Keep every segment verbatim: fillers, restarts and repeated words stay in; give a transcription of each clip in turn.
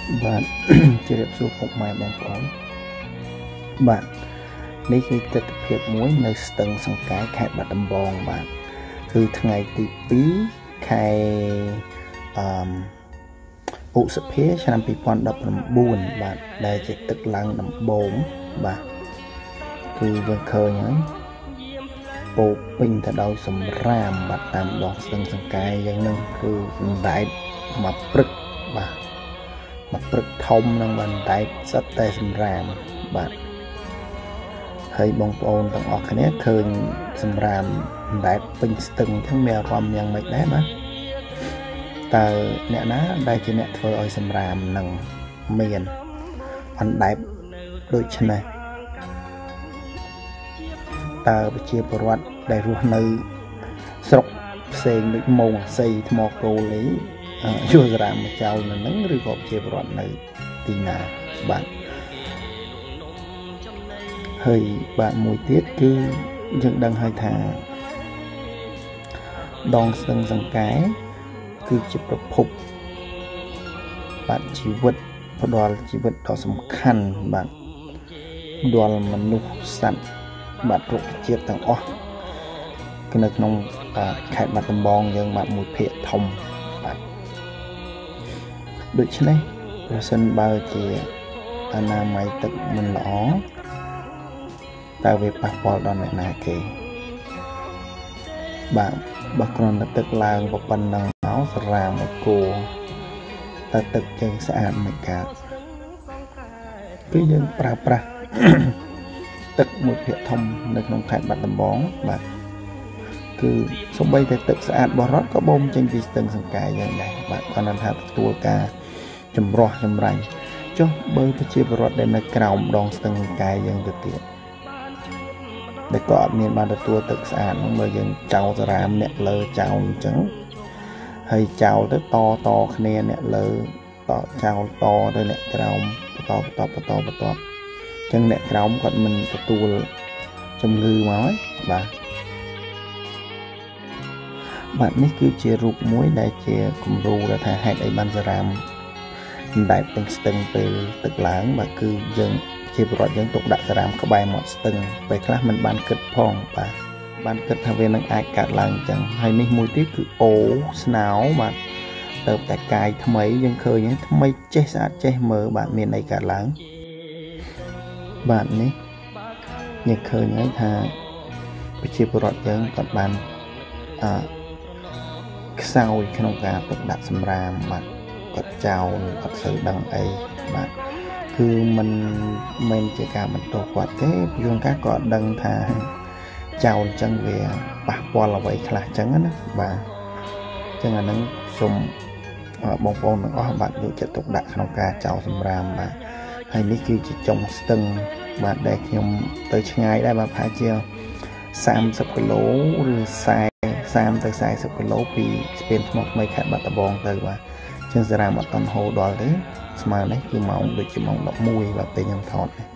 bạn chỉ đẹp số phục mày bằng phóng bạnនេះគឺទស្សនវិជ្ជាមួយនៅស្ទឹងសង្កែខេត្តបាត់ដំបងបាទគឺថ្ងៃទីពីរខែអឺឧសភាឆ្នាំពីរពាន់ដប់ប្រាំបួនបាទដែលជាទឹកឡើងដំបូងបាទគឺយើងឃើញហើយពោពេញទៅដោយសម្រាមបាទតាមដងស្ទឹងសង្កែយ៉ាងហ្នឹងគឺបណ្ដែតមកព្រឹកបាទមកព្រឹកធំនឹងបណ្ដែតសិតតែសម្រាមបាទហើយបងប្អូនទាំងអស់គ្នាឃើញសម្រាមបណ្ដែតពេញស្ទឹងហ្នឹងមានអារម្មណ៍យ៉ាងម៉េចដែរបាទតើអ្នកណាដែលជាអ្នកធ្វើឲ្យសម្រាមនឹងមានបណ្ដែតដូចនេះតើប្រជាពលរដ្ឋដែលរស់នៅស្រុកផ្សេងដូចម៉ោងអាស័យថ្មគោលអីយកសារ៉ាមមកចោលនៅហ្នឹងឬក៏ប្រជាពលរដ្ឋនៅទីណាបាទហើយបាទមួយទៀតគឺយើងដឹងហើយថាដងស្ទឹងសង្កែគឺជាប្រភពបាទជីវិតផ្ដល់ជីវិតដ៏សំខាន់បាទដល់មនុស្សសត្វបាទរុក្ខជាតិទាំងអស់គឺនៅក្នុងខេត្តបាត់ដំបងយើងបាទមួយភាគធំបាទដូច្នេះប្រសិនបើជាអនាម័យទឹកមិនល្អតើវាប៉ះពាល់ដល់អ្នកណាគេបាទបើគ្រាន់តែទឹកឡើងប៉ុណ្ណឹងមកសារ៉ាមួយគោតើទឹកយើងស្អាតមិនកើតគឺយើងប្រើប្រាស់ទឹកមួយភាគធំនៅក្នុងខេត្តបាត់ដំបងបាទគឺសូម្បីតែទឹកស្អាតបរិសុទ្ធក៏បូមចេញពីស្ទឹងសង្កែយ៉ាងដែរបាទគាត់ថាទទួលការចម្រោះចម្រាញ់ចុះបើប្រជាពលរដ្ឋដែលនៅក្រោមដងស្ទឹងសង្កែយ៉ាងទៅទៀតដែលក៏អត់មានបានទទួលទឹកស្អាតហ្នឹងបើយើងចោលសារ៉ាមអ្នកលើចោលអញ្ចឹងហើយចោលទៅតតគ្នាអ្នកលើតចោលតទៅអ្នកក្រោមបន្តបន្តបន្តបន្តអញ្ចឹងអ្នកក្រោមគាត់មិនទទួលជំងឺមកហើយបាទបាទនេះគឺជារូបមួយដែលជាគំរូដែលថាហេតុអីបានសារ៉ាមមិនដែលពេញស្ទឹងពេលទឹកឡើងបាទគឺយើងជាប្រវត្តិយើងទុកដាក់សារ៉ាមក្បែរមាត់ស្ទឹងពេលខ្លះមិនបានគិតផងបាទបានគិតថាវានឹងអាចកើតឡើងអញ្ចឹងហើយនេះមួយទៀតគឺអូស្នោបាទទៅតែកាយថ្មីយើងឃើញថ្មីចេះស្អាតចេះមើលបាទមានអីកើតឡើងបាទនេះយើងឃើញហើយថាប្រជាពលរដ្ឋយើងគាត់បានអឺខ្សោយក្នុងការទុកដាក់សម្រាមបាទគាត់ចោលគាត់សូវដឹងអីបាទគឺមិនមែនជាការបន្តគាត់ទេជួនកាលក៏ដឹងថាចោលអញ្ចឹងវាប៉ះពាល់អ្វីខ្លះអញ្ចឹងណាបាទអញ្ចឹងអានឹងសូមបងប្អូនទាំងអស់បាទយកចិត្តទុកដាក់ក្នុងការចោលសម្រាមបាទហើយនេះគឺជាចុងស្ទឹងបាទដែលខ្ញុំទៅឆ្ងាយដែរបាទប្រហែលជាសាមសិបគីឡូឬសាមទៅសាមសិបគីឡូពីស្ពានថ្មថ្មីខេត្តបាត់ដំបងទៅបាទជាងសារ៉ាមអត់តន់ហូរដល់ទេស្មើនេះគឺម៉ោងដូចជាម៉ោងដប់មួយបាទពេលខ្ញុំថតនេះ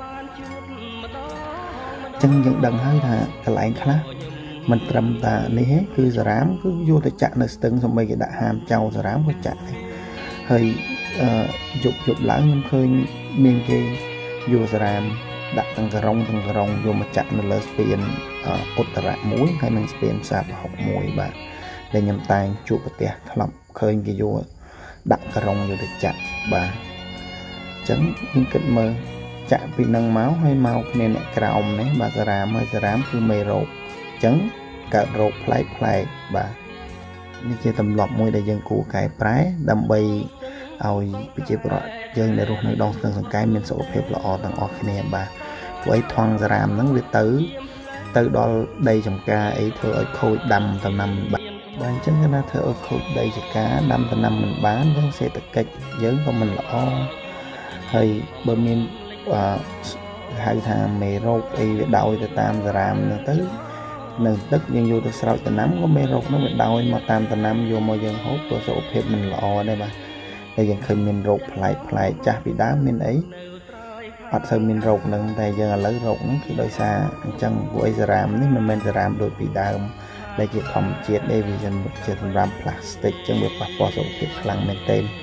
អញ្ចឹងយើងដឹងហើយថាកន្លែងខ្លះមិនត្រឹមតែនេះទេគឺសារ៉ាមគឺយកទៅចាក់នៅស្ទឹងសម្បីគេដាក់ហាមចោលសារ៉ាមក៏ចាក់ដែរហើយយប់យប់ឡើងខ្ញុំឃើញមានគេយកសារ៉ាមដាក់ទាំងក្រុងទាំងក្រុងយកមកចាក់នៅលើស្ពានឧត្តរៈមួយហើយនិងស្ពានផ្សារប្រហុកមួយបាទដែលខ្ញុំតែងជួបប្រទះធ្លាប់ឃើញគេយកដាក់ក្រុងយកទៅចាក់បាទអញ្ចឹងខ្ញុំគិតមើលចាក់ពីនឹងមកហើយមកគ្នាអ្នកក្រោមនេះបាទសារ៉ាមហើយសារ៉ាមគឺមេរោគអញ្ចឹងកើតរោគប្លែកប្លែកបាទនេះជាទម្លាប់មួយដែលយើងគួរកែប្រែដើម្បីឲ្យប្រជាពលរដ្ឋយើងដែលរស់នៅដងស្ទឹងសង្កែមានសុខភាពល្អទាំងអស់គ្នាបាទព្រោះអីថងសារ៉ាមហ្នឹងវាទៅទៅដល់ដីចម្ការអីធ្វើឲ្យខូចដាំដំណាំបាទបាទអញ្ចឹងគេថាធ្វើឲ្យខូចដីចកាដាំដំណាំមិនបានយើងសេដ្ឋកិច្ចយើងក៏មិនល្អហើយបើមានអឺហៅថាមេរោគអីវាដោយទៅតាមសារ៉ាមហ្នឹងទៅនៅទឹកយើងយកទៅស្រោចដំណាំក៏មេរោគហ្នឹងវាដោយមកតាមដំណាំយកមកយើងហូបក៏សុខភាពមិនល្អដែរបាទតែយើងឃើញមានរោគប្លែកប្លែកចាស់ពីដើមមានអីអត់សូវមានរោគហ្នឹងតែយើងឥឡូវរោគហ្នឹងគឺដោយសារអញ្ចឹងពួកអីសារ៉ាមនេះមិនមែនសារ៉ាមដូចពីដើមដែលជាធម្មជាតិទេវាជាសម្រាប់ផ្លាស្ទិកអញ្ចឹងវាប៉ះពាល់សុខភាពខ្លាំងមែនទែន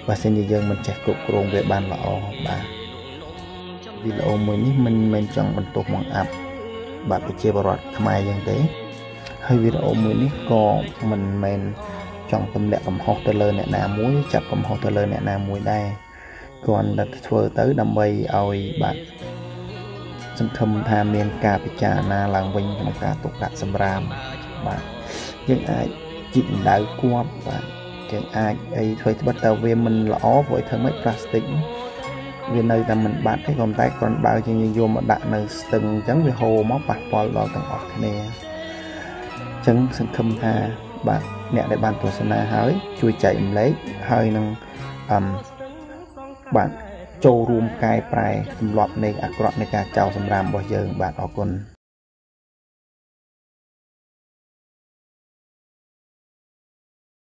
បើសិនជាយើងមិនចេះគ្រប់គ្រងវាបានល្អបាទវីដេអូមួយនេះមិនមែនចង់បន្ទោសមកអាប់បាទប្រជាពលរដ្ឋខ្មែរយ៉ាងទេហើយវីដេអូមួយនេះក៏មិនមែនចង់ទម្លាក់កំហុសទៅលើអ្នកណាមួយចាប់កំហុសទៅលើអ្នកណាមួយដែរគ្រាន់តែធ្វើទៅដើម្បីឲ្យបាទសង្ឃឹមថាមានការពិចារណាឡើងវិញក្នុងការទុកដាក់សម្រាមបាទយើងអាចជីកដៅគប់បាទយើងអាចអីធ្វើត្បិតតែវាមិនល្អព្រោះធ្វើម៉េចផ្លាស្ទិកវានៅតែមិនបាត់ទេក៏តែគ្រាន់បើយើងយកមកដាក់នៅស្ទឹងអញ្ចឹងវាហូរមកប៉ះពាល់ដល់ទាំងអស់គ្នាអញ្ចឹងសង្ឃឹមថាបាទអ្នកដែលបានទស្សនាហើយជួយចែករំលែកហើយនឹងអឹមបាទចូលរួមកែប្រែទម្លាប់នៃអាក្រក់នៃការចោលសម្រាមរបស់យើងបាទអរគុណ